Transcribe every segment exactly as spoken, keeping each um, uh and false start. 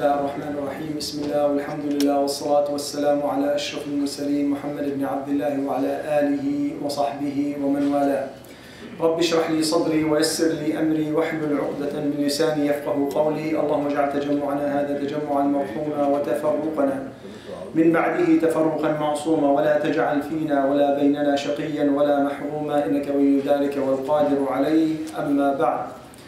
الله الرحمن الرحيم بسم الله والحمد لله والصلاة والسلام على أشرف المرسلين محمد بن عبد الله وعلى آله وصحبه ومن والاه. رب اشرح لي صدري ويسر لي أمري واحلل عقدة من لساني يفقه قولي. اللهم اجعل تجمعنا هذا تجمعا مرحوما وتفرقنا من بعده تفرقا معصوما ولا تجعل فينا ولا بيننا شقيا ولا محروما إنك ولي ذلك والقادر عليه. أما بعد.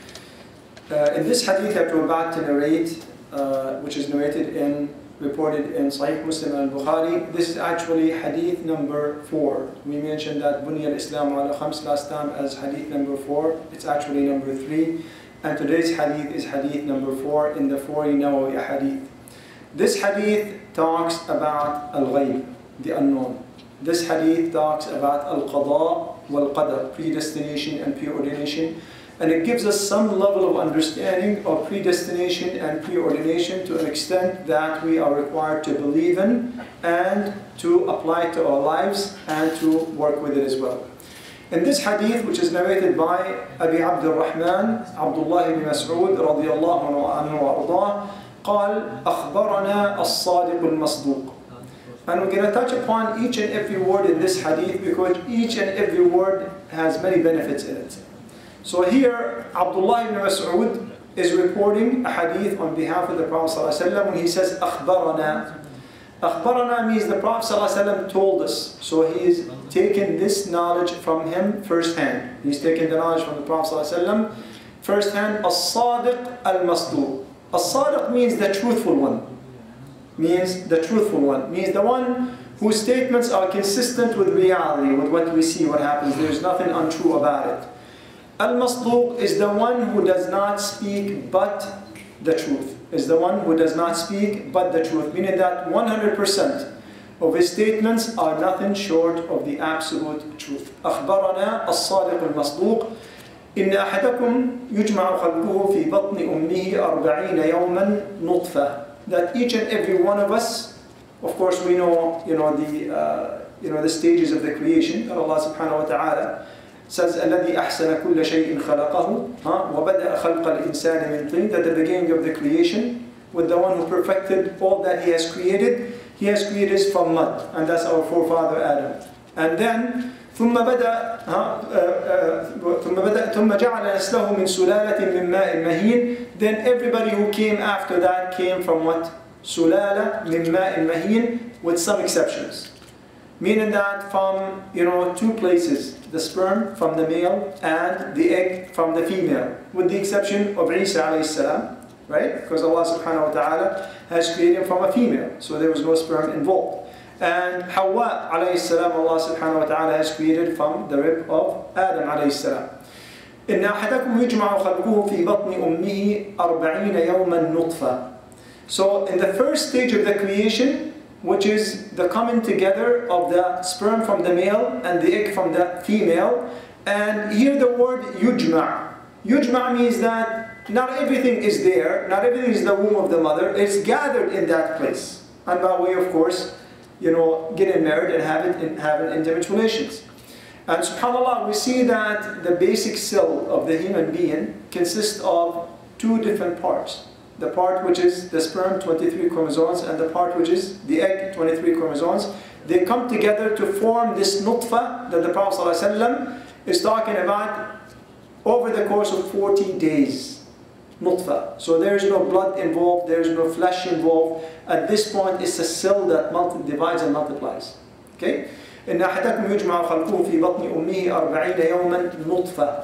Uh, in this hadith that we're about to narrate, uh, which is narrated and reported in Sahih Muslim and Bukhari, this is actually hadith number four. We mentioned that Bunya al-Islam ala khams last time as hadith number four. It's actually number three. And today's hadith is hadith number four in the forty Nawawi hadith. This hadith talks about al-ghayb, the unknown. This hadith talks about al-qada wal-qadar, predestination and preordination. And it gives us some level of understanding of predestination and preordination to an extent that we are required to believe in and to apply to our lives and to work with it as well. In this hadith, which is narrated by Abi Abdul Rahman, Abdullah ibn Mas'ud radiyallahu anhu wa ardah, قال أخبرنا الصادق المصدوق. And we're going to touch upon each and every word in this hadith because each and every word has many benefits in it. So here, Abdullah ibn Mas'ud is reporting a hadith on behalf of the Prophet ﷺ when he says, أخبرنا. أخبرنا means the Prophet ﷺ told us. So he's taken this knowledge from him firsthand. He's taken the knowledge from the Prophet ﷺ firsthand. As-Sadiq al-Masduq. As-Sadiq means the truthful one. Means the truthful one. Means the one whose statements are consistent with reality, with what we see, what happens. There's nothing untrue about it. Al-Masduq is the one who does not speak but the truth. Is the one who does not speak but the truth. Meaning that one hundred percent of his statements are nothing short of the absolute truth. أخبرنا الصادق المصدوق إن أحدكم يجمع خلقه في بطن أمه أربعين يوما نطفة. That each and every one of us, of course we know, you know, the, uh, you know, the stages of the creation that Allah subhanahu wa ta'ala says الذي أحسن كل شيء خلقه وبدأ خلق الإنسان من طين. That the beginning of the creation with the one who perfected all that he has created, he has created us from mud, and that's our forefather Adam. And then ثم بدأ ثم بدأ ثم جعل نسله من سلالة من ماء مهين. Then everybody who came after that came from what? سلالة من ماء مهين, with some exceptions. Meaning that from, you know, two places, the sperm from the male and the egg from the female, with the exception of Isa alayhi salam, right? Because Allah subhanahu wa ta'ala has created him from a female, so there was no sperm involved. And Hawa alayhi salam, Allah subhanahu wa ta'ala has created from the rib of Adam alayhi salam. إن أحدكم يجمع خلقه في بطن أمه أربعين يوما نطفة. So in the first stage of the creation, which is the coming together of the sperm from the male and the egg from the female. And here the word yujma'. Yujma' means that not everything is there, not everything is the womb of the mother, it's gathered in that place. And by way, of course, you know, getting married and having, having intimate relations. And subhanAllah, we see that the basic cell of the human being consists of two different parts. The part which is the sperm, twenty-three chromosomes, and the part which is the egg, twenty-three chromosomes. They come together to form this nutfa that the Prophet ﷺ is talking about over the course of forty days. Nutfa. So there is no blood involved, there is no flesh involved. At this point, it's a cell that multi divides and multiplies. Okay? إن أحدكم يجمع خلقه في بطن أمه أربعين يوما نطفة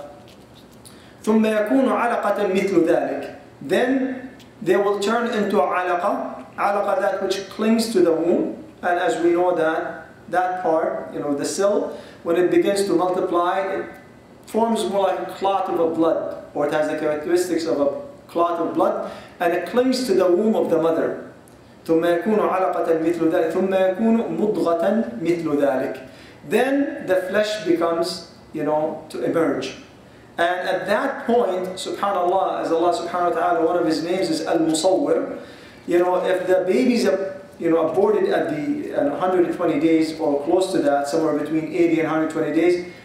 ثم يكون علقة مثل ذلك. Then they will turn into alaqa, alaqa, that which clings to the womb. And as we know that, that part, you know, the cell, when it begins to multiply, it forms more like a clot of a blood, or it has the characteristics of a clot of blood, and it clings to the womb of the mother. ثم يكون علقة مثل ذلك ثم يكون مضغة مثل ذلك. Then the flesh becomes, you know, to emerge. And at that point, subhanAllah, as Allah subhanahu wa ta'ala, one of his names is Al-Musawwir. You know, if the babies are, you know, aborted at the at one hundred twenty days or close to that, somewhere between eighty and one hundred twenty days,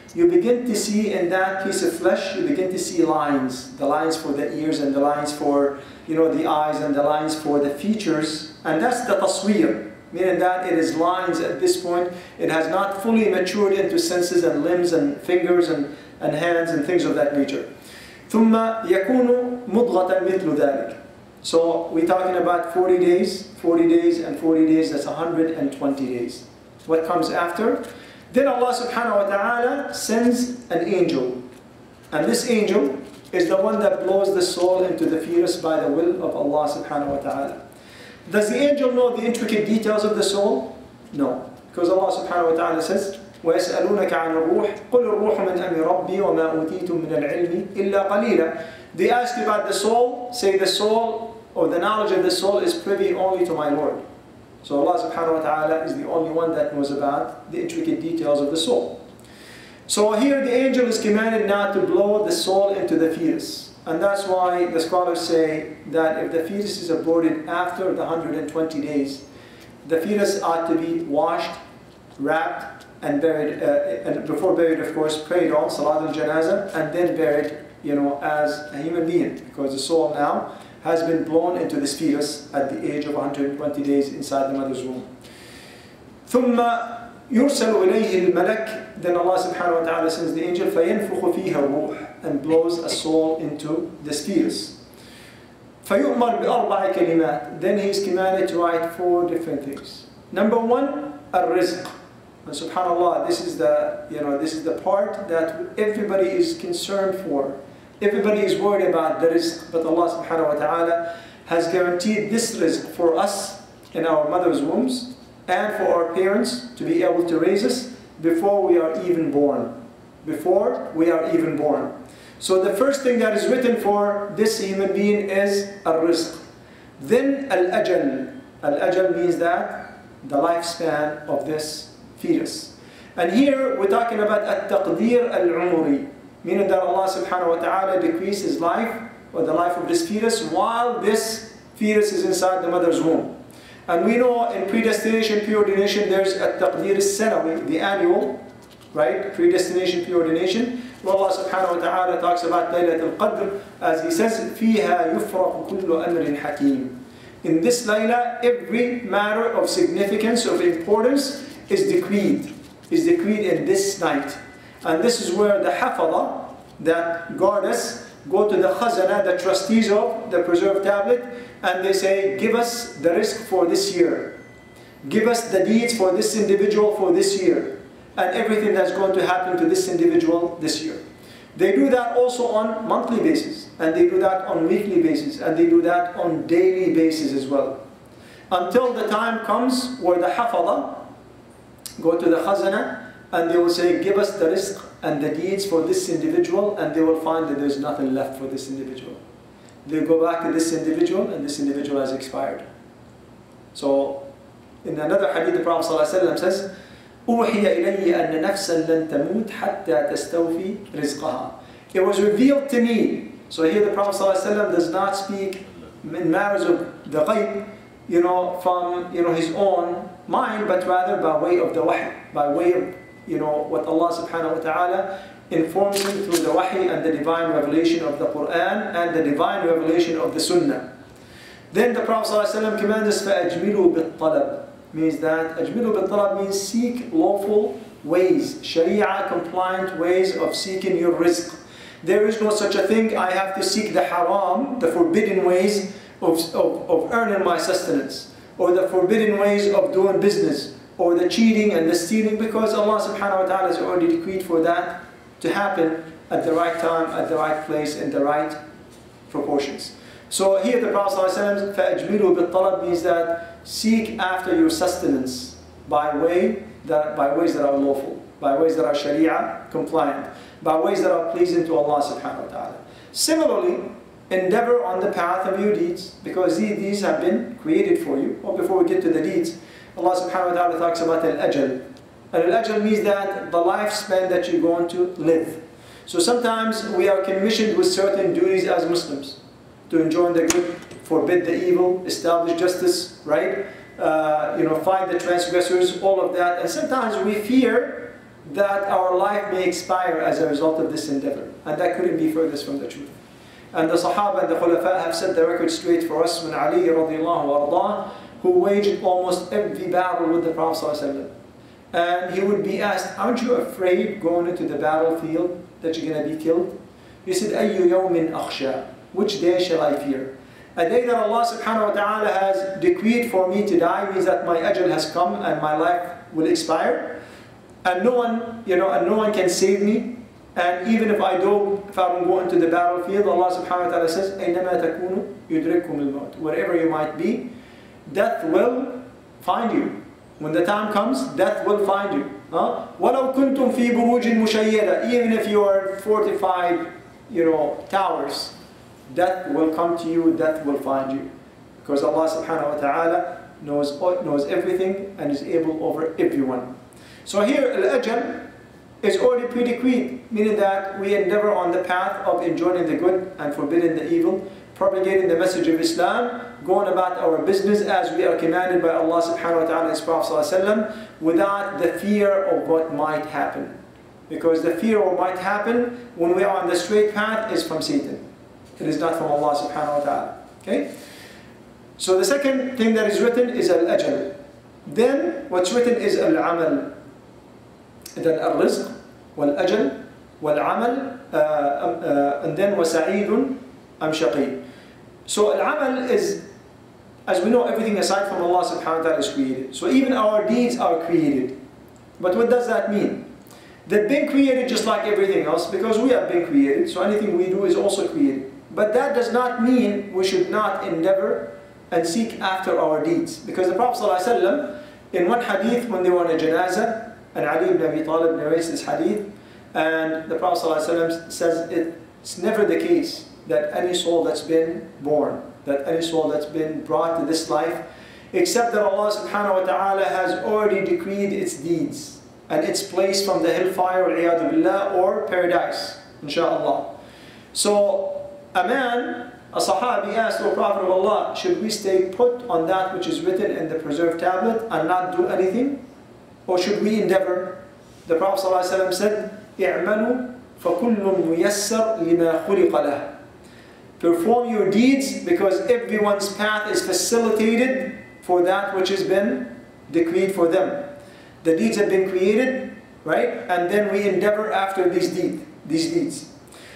you begin to see in that piece of flesh, you begin to see lines. The lines for the ears and the lines for, you know, the eyes and the lines for the features. And that's the tasweer, meaning that it is lines at this point. It has not fully matured into senses and limbs and fingers and, and hands and things of that nature. ثم يكون مضغة مثل ذلك. So we're talking about forty days, forty days and forty days, that's one hundred twenty days. What comes after? Then Allah subhanahu wa ta'ala sends an angel. And this angel is the one that blows the soul into the fetus by the will of Allah subhanahu wa ta'ala. Does the angel know the intricate details of the soul? No. Because Allah subhanahu wa ta'ala says, وَيَسْأَلُونَكَ عَنِ الرُّوحِ قُلِ الرُّوحُ مِنْ أَمْرِ رَبِّي وَمَا أُوتِيتُم مِنَ الْعِلْمِ إِلَّا قَلِيلًا. They ask you about the soul, say the soul, or the knowledge of the soul is privy only to my Lord. So Allah subhanahu wa ta'ala is the only one that knows about the intricate details of the soul. So here the angel is commanded not to blow the soul into the fetus. And that's why the scholars say that if the fetus is aborted after the one hundred twenty days, the fetus ought to be washed, wrapped, and buried, uh, and before buried, of course, prayed on, salat al-janazah, and then buried, you know, as a human being, because the soul now has been blown into this fetus at the age of one hundred twenty days inside the mother's womb. ثم يرسل إليه الملك. Then Allah subhanahu wa ta'ala sends the angel فينفخ فيها الروح, and blows a soul into this fetus. فيؤمر بأربع كلمات. Then he is commanded to write four different things. Number one, الرزق. And subhanallah, this is the, you know, this is the part that everybody is concerned for. Everybody is worried about the rizq, but Allah subhanahu wa ta'ala has guaranteed this rizq for us in our mother's wombs and for our parents to be able to raise us before we are even born. Before we are even born. So the first thing that is written for this human being is al-rizq. Then al-ajal. Al-ajal means that the lifespan of this fetus. And here we're talking about at-taqdeer al-umri, meaning that Allah subhanahu wa ta'ala decrees his life, or the life of this fetus, while this fetus is inside the mother's womb. And we know in predestination, preordination, there's at-taqdeer al-sanawi, the annual, right? Predestination, preordination. Where Allah subhanahu wa ta'ala talks about Laylat al-Qadr, as he says, فِيهَا يُفْرَقُ كُلُّ أَمْرٍ حَكِيمٍ. In this layla, every matter of significance, of importance, is decreed, is decreed in this night. And this is where the hafadha that guard us go to the khazana, the trustees of the preserved tablet, and they say, give us the rizq for this year. Give us the deeds for this individual for this year. And everything that's going to happen to this individual this year. They do that also on monthly basis, and they do that on weekly basis, and they do that on daily basis as well. Until the time comes where the hafadha go to the khazana, and they will say, give us the rizq and the deeds for this individual, and they will find that there's nothing left for this individual. They go back to this individual, and this individual has expired. So, in another hadith, the Prophet ﷺ says, أُوحِيَ إِلَيَّ أَنَّ نَفْسًا لَن تَمُوتْ حَتَّى تَسْتَوْفِي رِزْقَهَا. It was revealed to me. So here the Prophet ﷺ does not speak in matters of the ghaib, you know, from, you know, his own mind, but rather by way of the wahy, by way of, you know, what Allah subhanahu wa ta'ala informs him through the wahy and the divine revelation of the Quran and the divine revelation of the Sunnah. Then the Prophet ﷺ commands us, فَأَجْمِلُوا بِالطَّلَبِ, means that, أَجْمِلُوا بِالطَّلَبِ means seek lawful ways, Sharia compliant ways of seeking your rizq. There is no such a thing, I have to seek the haram, the forbidden ways of, of, of earning my sustenance, or the forbidden ways of doing business, or the cheating and the stealing, because Allah subhanahu wa ta'ala has already decreed for that to happen at the right time, at the right place, in the right proportions. So here the Prophet ﷺ, فَأَجْمِلُوا بِالطَّلَبِ means that seek after your sustenance by way that by ways that are lawful, by ways that are Sharia compliant, by ways that are pleasing to Allah subhanahu wa ta'ala. Similarly, endeavor on the path of your deeds, because these, these have been created for you. Or before we get to the deeds, Allah subhanahu wa ta'ala talks about al-ajal. Al-ajal means that the lifespan that you're going to live. So sometimes we are commissioned with certain duties as Muslims, to enjoin the good, forbid the evil, establish justice, right? Uh, you know, fight the transgressors, all of that. And sometimes we fear that our life may expire as a result of this endeavor. And that couldn't be furthest from the truth. And the Sahaba and the Khulafa have set the record straight for us when Ali radiallahu anhu, who waged almost every battle with the Prophet ﷺ. And he would be asked, aren't you afraid going into the battlefield that you're going to be killed? He said, أَيُّ يَوْمٍ أَخْشَى, which day shall I fear? A day that Allah subhanahu wa ta'ala has decreed for me to die means that my ajal has come and my life will expire. And no one, you know, and no one can save me. And even if I do, if I don't go into the battlefield, Allah subhanahu wa ta'ala says, أَيْنَمَا تَكُونُوا يُدْرِكُمُ الْمَوْتِ, wherever you might be, death will find you. When the time comes, death will find you. Huh? وَلَوْ كُنْتُمْ فِي بُرُوجٍ مُشَيَّدَةٍ, even if you are fortified, you know, towers, death will come to you, death will find you. Because Allah subhanahu wa ta'ala knows, knows everything and is able over everyone. So here, al-ajal is already pre-decreed, meaning that we endeavor on the path of enjoying the good and forbidding the evil, propagating the message of Islam, going about our business as we are commanded by Allah subhanahu wa ta'ala and His Prophet sallallahu alaihi wasallam, without the fear of what might happen. Because the fear of what might happen when we are on the straight path is from Satan. It is not from Allah subhanahu wa ta'ala. Okay? So the second thing that is written is al-ajal. Then what's written is al-amal. Then al-rizq, wal-ajal, wal-amal, uh, uh, and then wa-sa'idun am shaqi. So al-amal is, as we know, everything aside from Allah subhanahu wa ta'ala is created. So even our deeds are created. But what does that mean? They've been created just like everything else because we have been created. So anything we do is also created. But that does not mean we should not endeavor and seek after our deeds. Because the Prophet ﷺ, in one hadith when they were on a janazah, and Ali ibn Abi Talib narrates this hadith, and the Prophet ﷺ says it's never the case that any soul that's been born, that any soul that's been brought to this life, except that Allah subhanahu wa ta'ala has already decreed its deeds and its place from the hellfire billah, or paradise, inshaAllah. So a man, a Sahabi asked the Prophet of Allah, should we stay put on that which is written in the preserved tablet and not do anything? Or should we endeavor? The Prophet ﷺ said, اعملوا فكل ميسر لما خلق له. Perform your deeds because everyone's path is facilitated for that which has been decreed for them. The deeds have been created, right? And then we endeavor after these, deed, these deeds.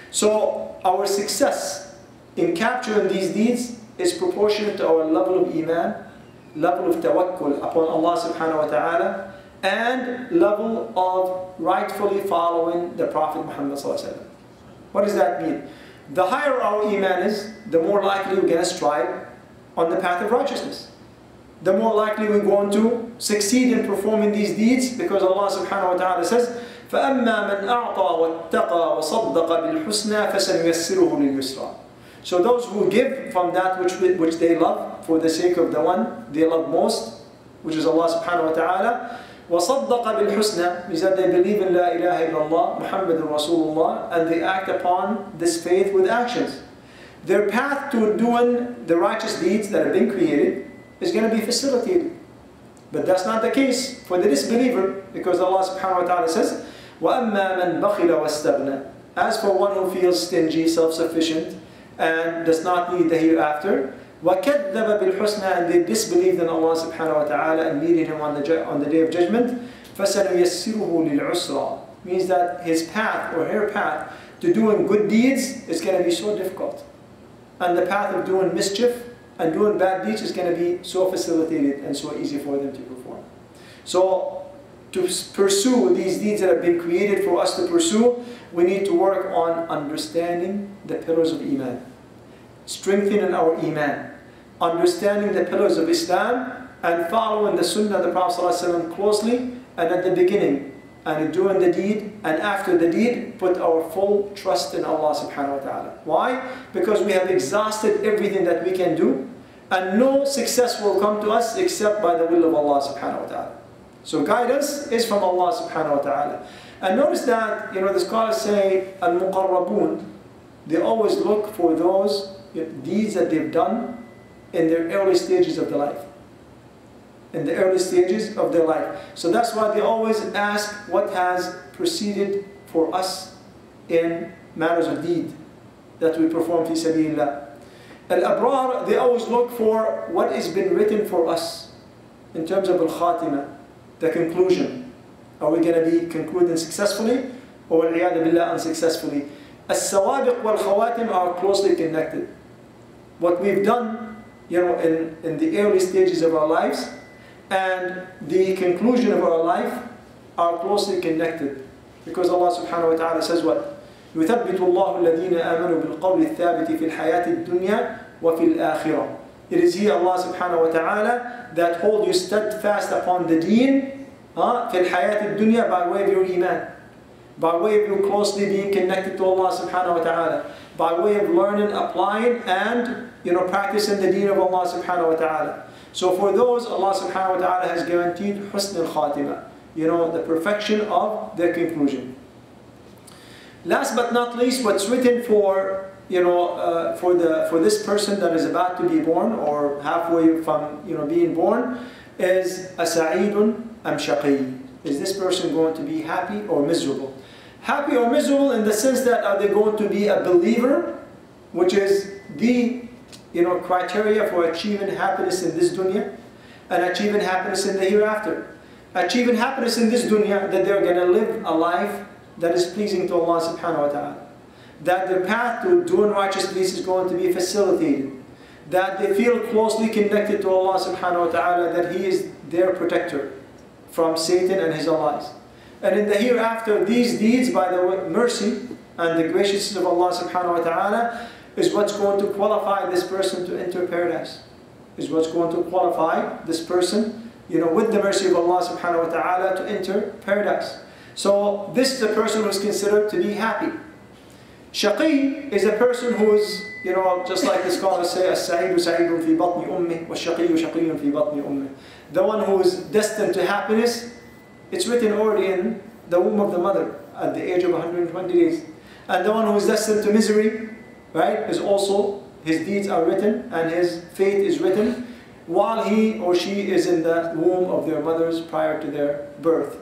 So our success in capturing these deeds is proportionate to our level of iman, level of tawakkul upon Allah subhanahu wa ta'ala, and level of rightfully following the Prophet Muhammad sallallahu alaihi wasallam. What does that mean? The higher our iman is, the more likely we're going to strive on the path of righteousness. The more likely we're going to succeed in performing these deeds, because Allah subhanahu wa ta'ala says, فَأَمَّا مَنْ أَعْطَى وَاتَّقَى وَصَدَّقَ بِالْحُسْنَى فَسَنُيَسِّرُهُ لِلْيُسْرَى. So those who give from that which, which they love, for the sake of the one they love most, which is Allah subhanahu wa ta'ala, وَصَدَّقَ بِالْحُسْنَى means that they believe in La ilaha illallah, Muhammadun Rasulullah, and they act upon this faith with actions. Their path to doing the righteous deeds that have been created is going to be facilitated. But that's not the case for the disbeliever, because Allah subhanahu wa ta'ala says, وَأَمَّا مَنْ بَخِلَ وَاسْتَغْنَى. As for one who feels stingy, self-sufficient, and does not need the hereafter, وَكَذَّبَ بِالْحُسْنَى, and they disbelieved in Allah subhanahu wa ta'ala and meeting Him on the, on the day of judgment, فَسَنُيَسِّرُهُ لِلْعُسْرَى means that his path or her path to doing good deeds is going to be so difficult. And the path of doing mischief and doing bad deeds is going to be so facilitated and so easy for them to perform. So to pursue these deeds that have been created for us to pursue, we need to work on understanding the pillars of Iman, strengthening our Iman, understanding the pillars of Islam, and following the Sunnah of the Prophet ﷺ closely, and at the beginning, and doing the deed, and after the deed, put our full trust in Allah subhanahu wa ta'ala. Why? Because we have exhausted everything that we can do, and no success will come to us except by the will of Allah subhanahu wa ta'ala. So guidance is from Allah subhanahu wa ta'ala. And notice that, you know, the scholars say, al-muqarrabun, they always look for those deeds that they've done in their early stages of the life. in the early stages of their life. So that's why they always ask what has preceded for us in matters of deed that we perform fi sabilillah. Al-Abrar, they always look for what has been written for us in terms of al-Khatima, the conclusion. Are we going to be concluding successfully or wal-'iyadu billah unsuccessfully? As-Sawabiq wal-Khawatim are closely connected. What we've done, you know, in, in the early stages of our lives and the conclusion of our life are closely connected. Because Allah subhanahu wa ta'ala says what? يثبت الله الذين آمنوا بالقول الثابت في الحياة الدنيا وفي الآخرة. It is He, Allah subhanahu wa ta'ala, that hold you steadfast upon the deen uh, في الحياة الدنيا by way of your iman, by way of you closely being connected to Allah subhanahu wa ta'ala, by way of learning, applying, and you know practicing the deen of Allah subhanahu wa ta'ala. So for those, Allah subhanahu wa ta'ala has guaranteed husn al-khatima, you know, the perfection of their conclusion. Last but not least, what's written for you know uh, for the for this person that is about to be born or halfway from you know being born is a sa'idun am shaqi. Is this person going to be happy or miserable? Happy or miserable in the sense that are they going to be a believer, which is the you know criteria for achieving happiness in this dunya and achieving happiness in the hereafter. Achieving happiness in this dunya, that they're going to live a life that is pleasing to Allah subhanahu wa ta'ala. That their path to doing righteous deeds is going to be facilitated. That they feel closely connected to Allah subhanahu wa ta'ala, that He is their protector from Satan and his allies. And in the hereafter, these deeds by the mercy and the graciousness of Allah subhanahu wa ta'ala is what's going to qualify this person to enter paradise. Is what's going to qualify this person, you know, with the mercy of Allah subhanahu wa ta'ala to enter paradise. So this is a person who is considered to be happy. Shaqi is a person who is, you know, just like the scholars say, as-sa'idu sa'idun fi batni ummih, wa-shaqiyu shaqiyyun fi batni ummih. The one who is destined to happiness, it's written already in the womb of the mother at the age of one hundred twenty days. And the one who is destined to misery, right, is also, his deeds are written and his fate is written while he or she is in the womb of their mothers prior to their birth.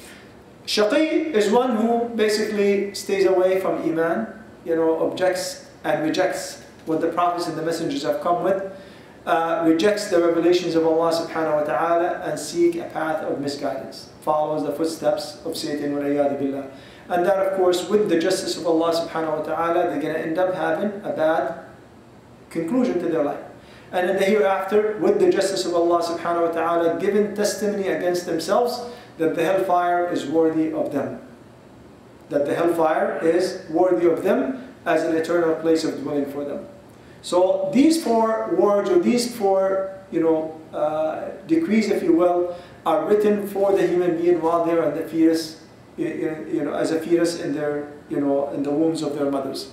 Shaqi is one who basically stays away from Iman, you know, objects and rejects what the prophets and the messengers have come with, uh, rejects the revelations of Allah subhanahu wa ta'ala and seek a path of misguidance, follows the footsteps of Satan wal-'iyadu billah. And that of course, with the justice of Allah subhanahu wa ta'ala, they're going to end up having a bad conclusion to their life. And in the hereafter, with the justice of Allah subhanahu wa ta'ala, giving testimony against themselves that the hellfire is worthy of them. That the hellfire is worthy of them as an eternal place of dwelling for them. So these four words, or these four, you know, uh, decrees, if you will, are written for the human being while they're in the fetus, you know, as a fetus in their, you know, in the wombs of their mothers.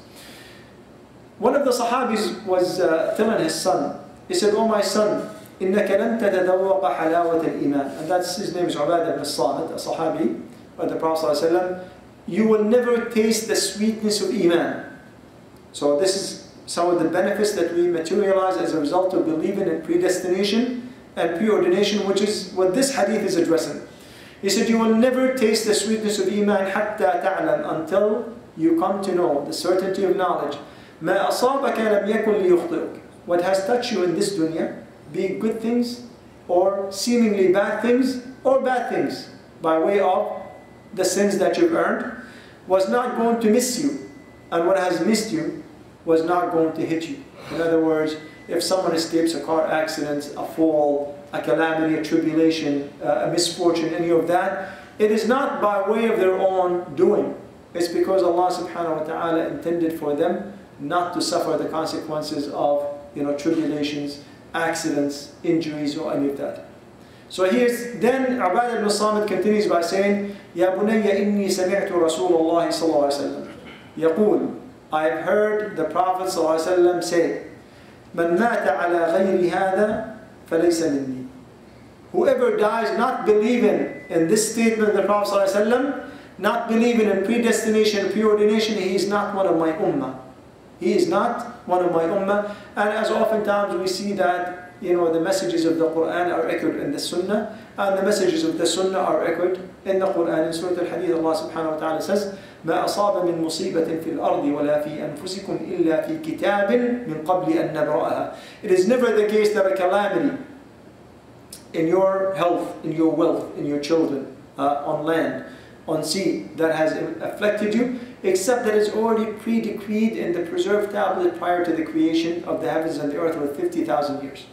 One of the Sahabis was uh, telling his son, he said, "Oh my son, إنك لن تتذوق حلاوة الإيمان." And that's, his name is Ubadah ibn Samit, a Sahabi of the Prophet ﷺ. You will never taste the sweetness of Iman. So this is some of the benefits that we materialize as a result of believing in predestination and preordination, which is what this hadith is addressing. He said, you will never taste the sweetness of Iman حتى تعلم, until you come to know the certainty of knowledge. ما أصابك لم يكن ليخطئك. What has touched you in this dunya, be it good things or seemingly bad things or bad things by way of the sins that you've earned, was not going to miss you, and what has missed you was not going to hit you. In other words, if someone escapes a car accident, a fall, a calamity, a tribulation, uh, a misfortune, any of that, it is not by way of their own doing. It's because Allah subhanahu wa ta'ala intended for them not to suffer the consequences of, you know, tribulations, accidents, injuries, or any of that. So here's, then Ubadah ibn Samit continues by saying, يَا بُنَيَّ إِنِّي سَمِعْتُ رَسُولَ اللَّهِ صَلَّى اللَّهُ عَلَيْهِ وسلم. يقول, I have heard the Prophet صلى الله عليه وسلم say, مَنْ مَاتَ عَلَى غَيْرِ هَذَا فَلَيْسَ مِنِّي. Whoever dies not believing in this statement of the Prophet صلى الله عليه وسلم, not believing in predestination, preordination, he is not one of my ummah. He is not one of my ummah. And as oftentimes we see that, you know, the messages of the Quran are echoed in the Sunnah, and the messages of the Sunnah are echoed in the Quran. In Surah Al-Hadith, Allah subhanahu wa ta'ala says, ما أصاب من مصيبة في الأرض ولا في أنفسكم إلا في كتاب من قبل أن نبرأها. It is never the case that a calamity in your health, in your wealth, in your children, uh, on land, on sea, that has afflicted you, except that it's already pre-decreed in the preserved tablet prior to the creation of the heavens and the earth with fifty thousand years.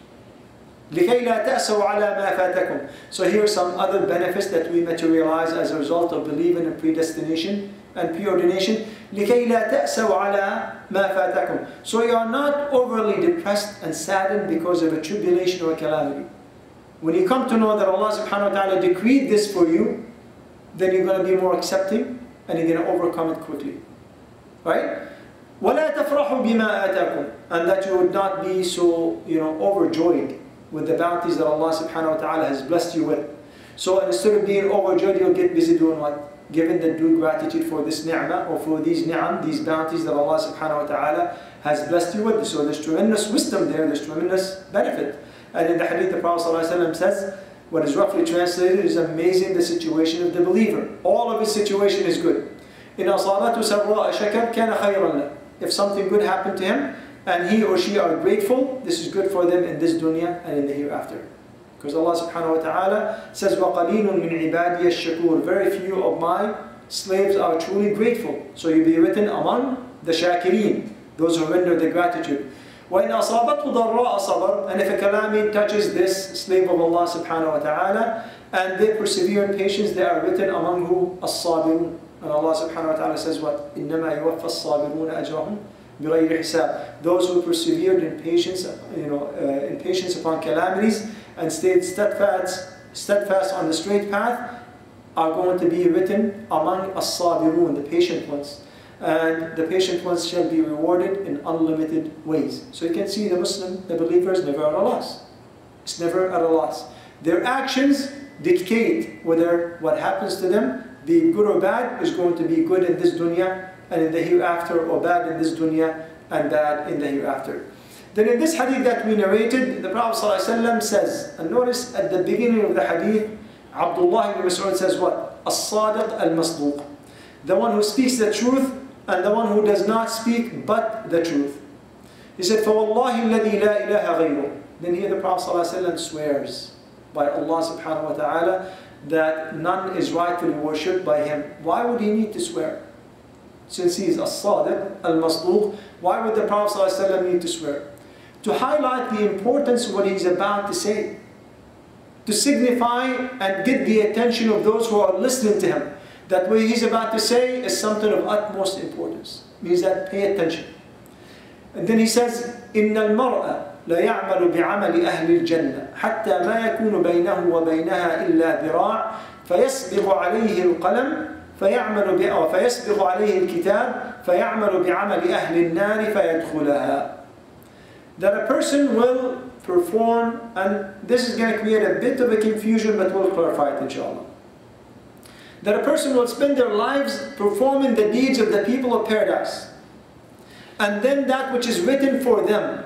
لكي لا تأسوا على ما فاتكم. So here are some other benefits that we materialize as a result of believing in predestination and preordination. لكي لا تأسوا على ما فاتكم. So you are not overly depressed and saddened because of a tribulation or a calamity. When you come to know that Allah subhanahu wa ta'ala decreed this for you, then you're going to be more accepting and you're going to overcome it quickly. Right? وَلَا تَفْرَحُوا بِمَا آتَاكُمْ. And that you would not be so, you know, overjoyed with the bounties that Allah subhanahu wa ta'ala has blessed you with. So instead of being overjoyed, you'll get busy doing what? Giving the due gratitude for this ni'mah, or for these ni'am, these bounties that Allah subhanahu wa ta'ala has blessed you with. So there's tremendous wisdom there, there's tremendous benefit. And in the hadith, the Prophet ﷺ says, what is roughly translated is amazing the situation of the believer. All of his situation is good. إِنْ أَصَابَتْهُ سَرَّاءَ شَكَرَ كَانَ خَيْرًا لَهُ. If something good happened to him, and he or she are grateful, this is good for them in this dunya and in the hereafter. Because Allah subhanahu wa ta'ala says, وَقَلِيلٌ مِّنْ عِبَادِيَ الشَّكُورِ. Very few of my slaves are truly grateful. So you'll be written among the shakirin, those who render the gratitude. وَإِنْ أَصَابَتْهُ ضَرَّاءَ صَبَرَ. And if a calamity touches this slave of Allah subhanahu wa ta'ala, and they persevere in patience, they are written among who? الصابرون. And Allah subhanahu wa ta'ala says what? إِنَّمَا يُوَفَّى الصَّابِرُونَ أَجْرَهُمْ بِغَيْرِ حِسَابٍ. Those who persevered in patience, you know, uh, in patience upon calamities, and stayed steadfast, steadfast on the straight path, are going to be written among as-sabirun, the patient ones. And the patient ones shall be rewarded in unlimited ways. So you can see the Muslim, the believer is never at a loss. It's never at a loss. Their actions dictate whether what happens to them, be good or bad, is going to be good in this dunya and in the hereafter, or bad in this dunya and bad in the hereafter. Then in this hadith that we narrated, the Prophet ﷺ says, and notice at the beginning of the hadith, Abdullah ibn Mas'ud says what? As-sadiq al-masduq. The one who speaks the truth, and the one who does not speak but the truth. He said, فَوَاللَّهِ الَّذِي لَا إِلَهَ غَيْرُهُ. Then here the Prophet ﷺ swears by Allah subhanahu wa ta'ala that none is rightfully worshipped by him. Why would he need to swear? Since he is as-sadiq al-masduq, why would the Prophet ﷺ need to swear? To highlight the importance of what he's about to say. To signify and get the attention of those who are listening to him. That what he's about to say is something of utmost importance. Means that pay attention. And then he says, إِنَّ الْمَرْءَ لَيَعْمَلُ بِعَمَلِ أَهْلِ الْجَنَّةِ حَتَّى مَا يَكُونُ بَيْنَهُ وَبَيْنَهَا إِلَّا ذِرَاعٌ فَيَسْبِغُ عَلَيْهِ الْقَلَمُ فيعمل فيسبق عليه الكتاب فيعمل بعمل أهل النار فيدخلها. That a person will perform, and this is going to create a bit of a confusion, but we'll clarify it inshallah. That a person will spend their lives performing the deeds of the people of paradise, and then that which is written for them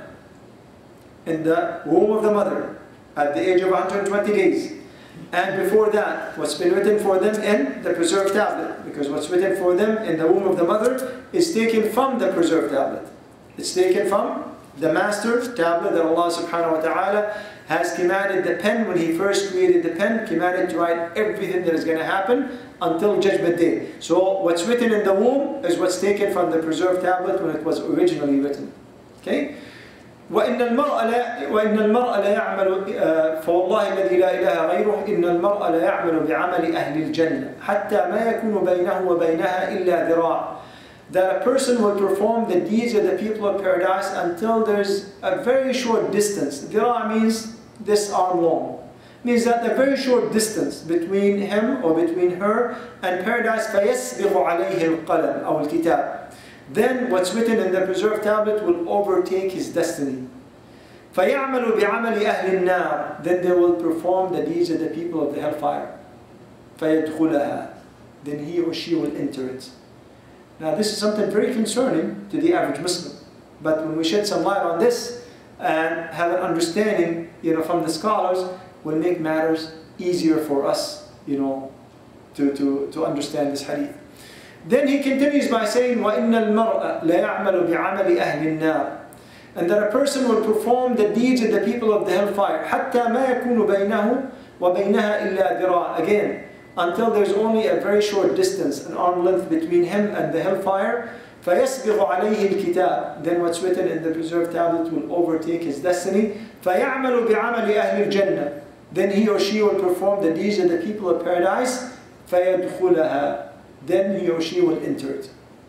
in the womb of the mother at the age of one hundred twenty days, and before that what's been written for them in the preserved tablet, because what's written for them in the womb of the mother is taken from the preserved tablet. It's taken from the master tablet that Allah subhanahu wa ta'ala has commanded the pen, when he first created the pen, commanded to write everything that is going to happen until Judgment Day. So what's written in the womb is what's taken from the preserved tablet when it was originally written. Okay? وَإِنَّ الْمَرْءَ لَا يَعْمَلُ فَوَاللَّهِ الَّذِي لَا إِلَهَ غَيْرُهُ إِنَّ الْمَرْءَ لَا يَعْمَلُ بِعَمَلِ أَهْلِ الْجَنَّةِ حَتَّى مَا يَكُونُ بَيْنَهُ وَبَيْنَهَا إِلَّا ذِرَاعٌ. That a person will perform the deeds of the people of paradise until there's a very short distance. Dhira means this arm long. Means that a very short distance between him or between her and paradise. فَيَسْبِغُ عَلَيْهِ الْقَلَمْ أو الْكِتَابِ. Then what's written in the preserved tablet will overtake his destiny. فَيَعْمَلُ بِعَمَلِ أَهْلِ النَّارِ. Then they will perform the deeds of the people of the hellfire. فَيَدْخُلَهَا. Then he or she will enter it. Now this is something very concerning to the average Muslim. But when we shed some light on this, and have an understanding, you know, from the scholars, will make matters easier for us, you know, to, to, to understand this hadith. Then he continues by saying, وَإِنَّ الْمَرْءَ لَيَعْمَلُ بِعَمَلِ أَهْلِ النَّارِ, and that a person will perform the deeds of the people of the hellfire, حَتَّى مَا يَكُونُ بَيْنَهُ وَبَيْنَهَا إِلَّا ذِرَاعٌ, again, until there's only a very short distance, an arm length between him and the hellfire. فَيَسْبِغُ عَلَيْهِ الْكِتَابِ, then what's written in the preserved tablet will overtake his destiny. فَيَعْمَلُ بِعَمَلِ أَهْلِ الْجَنَّةِ, then he or she will perform the deeds of the people of paradise. فَيَدْخُلَهَا, then he or she will enter it.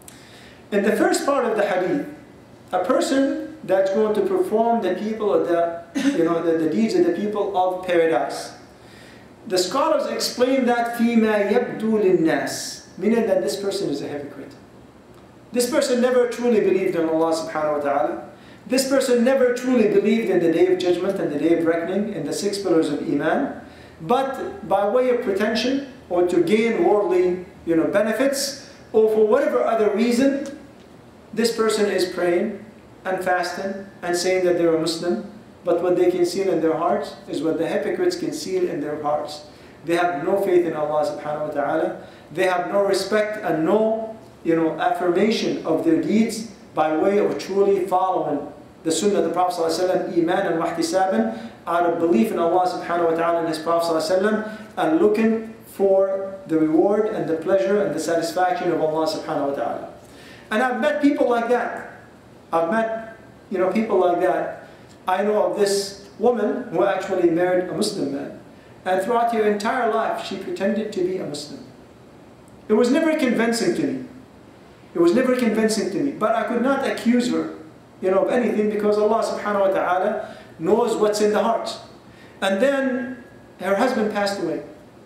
In the first part of the hadith, a person that's going to perform the people of the, you know, the, the deeds of the people of paradise. The scholars explain that فِيمَا يَبْدُو لِلنَّاسِ, meaning that this person is a hypocrite. This person never truly believed in Allah subhanahu wa ta'ala. This person never truly believed in the day of judgment and the day of reckoning and the six pillars of Iman. But by way of pretension or to gain worldly, you know, benefits, or for whatever other reason, this person is praying and fasting and saying that they're a Muslim. But what they conceal in their hearts is what the hypocrites conceal in their hearts. They have no faith in Allah subhanahu wa ta'ala. They have no respect and no, you know, affirmation of their deeds by way of truly following the sunnah of the Prophet ﷺ, iman and wahtisaban, out of belief in Allah subhanahu wa ta'ala and His Prophet ﷺ, and looking for the reward and the pleasure and the satisfaction of Allah subhanahu wa ta'ala. And I've met people like that. I've met, you know, people like that. I know of this woman who actually married a Muslim man. And throughout her entire life, she pretended to be a Muslim. It was never convincing to me. It was never convincing to me. But I could not accuse her, you know, of anything, because Allah subhanahu wa ta'ala knows what's in the heart. And then her husband passed away.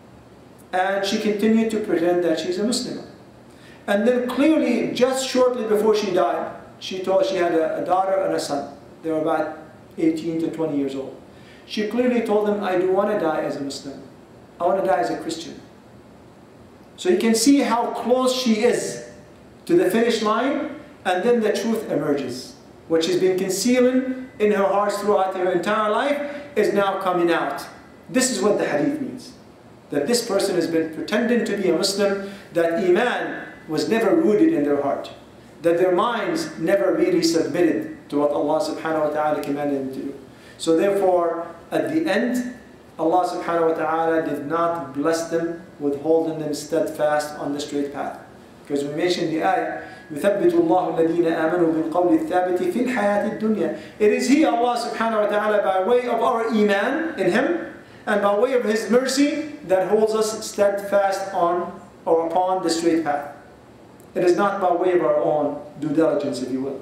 And she continued to pretend that she's a Muslim. And then clearly, just shortly before she died, she told she had a, a daughter and a son. They were about eighteen to twenty years old. She clearly told them, I do want to die as a Muslim. I want to die as a Christian. So you can see how close she is to the finish line, and then the truth emerges. What she's been concealing in her heart throughout her entire life is now coming out. This is what the hadith means. That this person has been pretending to be a Muslim, that Iman was never rooted in their heart, that their minds never really submitted to what Allah subhanahu wa ta'ala commanded them to do. So therefore, at the end, Allah subhanahu wa ta'ala did not bless them with holding them steadfast on the straight path. Because we mentioned the ayah, يُثَبِّتُ اللَّهُ الَّذِينَ آمَنُوا بِالْقَوْلِ الثَّابِتِ فِي الْحَيَاةِ الدُّنْيَا. It is He, Allah subhanahu wa ta'ala, by way of our Iman in Him, and by way of His mercy, that holds us steadfast on or upon the straight path. It is not by way of our own due diligence, if you will.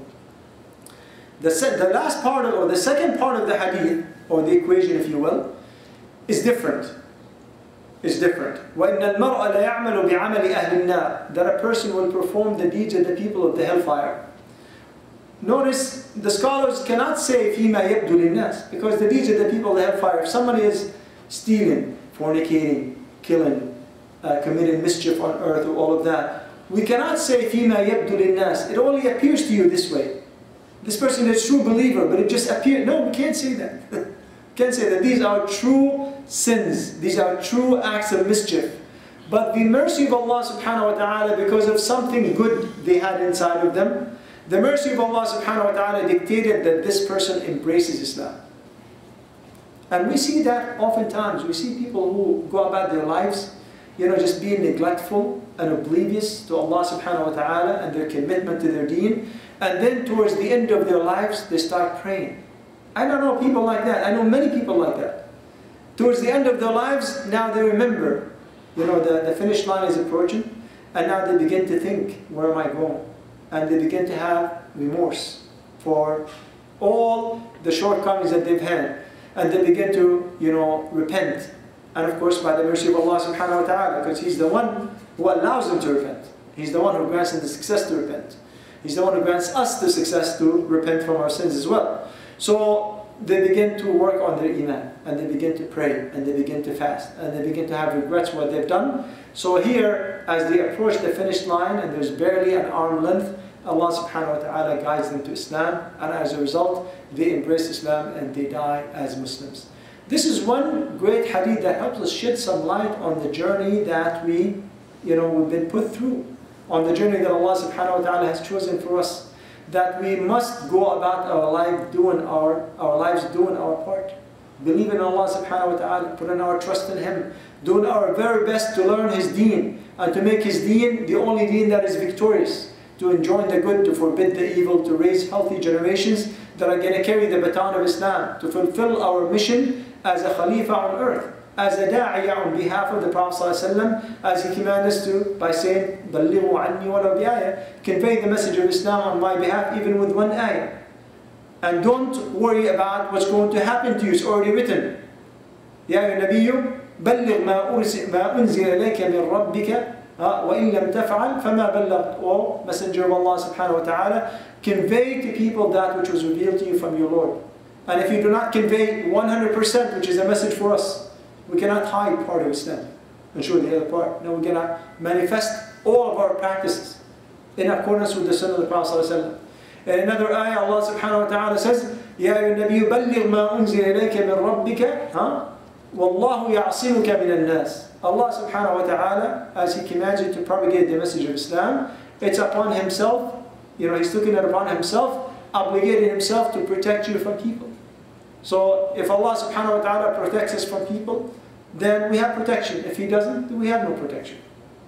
The, the last part, of, or the second part of the hadith, or the equation, if you will, is different. Is different. وَإِنَّ الْمَرْءَ لَيَعْمَلُ بِعَمَلِ أَهْلِ النَّارِ, that a person will perform the deeds of the people of the hellfire. Notice, the scholars cannot say فِيمَا يَبْدُ لِلنَّاسِ, because the deeds of the people of the hellfire, if somebody is stealing, fornicating, killing, uh, committing mischief on earth, or all of that, we cannot say فِيمَا يَبْدُ لِلنَّاسِ. It only appears to you this way. This person is a true believer, but it just appears. No, we can't say that. Can't say that. These are true sins. These are true acts of mischief. But the mercy of Allah subhanahu wa ta'ala, because of something good they had inside of them, the mercy of Allah subhanahu wa ta'ala dictated that this person embraces Islam. And we see that oftentimes. We see people who go about their lives, you know, just being neglectful and oblivious to Allah subhanahu wa ta'ala and their commitment to their deen. And then towards the end of their lives, they start praying. I don't know people like that. I know many people like that. Towards the end of their lives, now they remember, you know, the, the finish line is approaching, and now they begin to think, where am I going? And they begin to have remorse for all the shortcomings that they've had. And they begin to, you know, repent. And of course, by the mercy of Allah subhanahu wa ta'ala, because He's the one who allows them to repent. He's the one who grants them the success to repent. He's the one who grants us the success to repent from our sins as well. So they begin to work on their Iman, and they begin to pray, and they begin to fast, and they begin to have regrets for what they've done. So here, as they approach the finish line, and there's barely an arm length Allah subhanahu wa ta'ala guides them to Islam, and as a result, they embrace Islam and they die as Muslims. This is one great hadith that helps us shed some light on the journey that we, you know, we've been put through, on the journey that Allah subhanahu wa ta'ala has chosen for us, that we must go about our life doing our, our lives doing our part. Believe in Allah subhanahu wa ta'ala, put in our trust in Him, doing our very best to learn His deen, and to make His deen the only deen that is victorious, to enjoin the good, to forbid the evil, to raise healthy generations that are going to carry the baton of Islam, to fulfill our mission as a Khalifa on earth, as a da'iyah on behalf of the Prophet ﷺ, as he commanded us to by saying, بَلِّغُوا عَنِّي وَلَوْ بِآيَةٍ, convey the message of Islam on my behalf even with one ayah. And don't worry about what's going to happen to you, it's already written. يَا أَيُّهَا النَّبِيُّ بَلِّغْ مَا أُنزِلَ إِلَيْكَ مِنْ رَبِّكَ وَإِن لَمْ تَفْعَلْ فَمَا بَلَّغْتَ. O Messenger of Allah subhanahu wa ta'ala, convey to people that which was revealed to you from your Lord. And if you do not convey one hundred percent, which is a message for us, we cannot hide part of Islam and show the other part. No, we cannot manifest all of our practices in accordance with the Sunnah of the Prophet ﷺ. In another ayah, Allah subhanahu wa ta'ala says, يَا أَيُّهَا النَّبِيُّ بَلِّغْ مَا أُنزِلَ إِلَيْكَ مِنْ رَبِّكَ وَاللَّهُ يَعْصِمُكَ مِنَ النَّاسِ. Allah subhanahu wa ta'ala, as He commands you to propagate the message of Islam, it's upon Himself, you know, He's taken it upon Himself, obligated Himself to protect you from people. So if Allah subhanahu wa ta'ala protects us from people, then we have protection. If He doesn't, then we have no protection.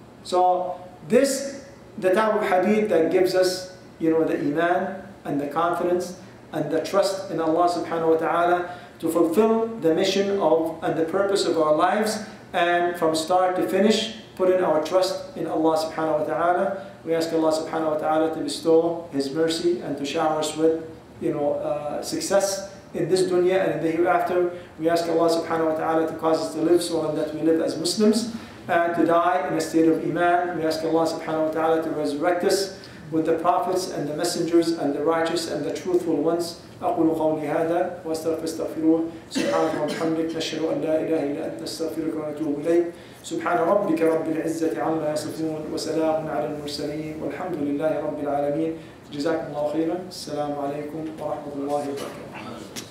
So this, the type of hadith that gives us, you know, the iman and the confidence and the trust in Allah subhanahu wa ta'ala to fulfill the mission of and the purpose of our lives, and from start to finish, put in our trust in Allah subhanahu wa ta'ala. We ask Allah subhanahu wa ta'ala to bestow His mercy and to shower us with, you know, uh, success in this dunya and in the hereafter. We ask Allah subhanahu wa ta'ala to cause us to live so that we live as Muslims and to die in a state of iman. We ask Allah subhanahu wa ta'ala to resurrect us with the prophets and the messengers and the righteous and the truthful ones. أقول قولي هذا وأستغفر استغفروه سبحانك وبحمدك نشهد أن لا إله إلا أنت نستغفرك ونتوب إليك سبحان ربك رب العزة عما يصفون وسلام على المرسلين والحمد لله رب العالمين جزاكم الله خيرا السلام عليكم ورحمة الله وبركاته.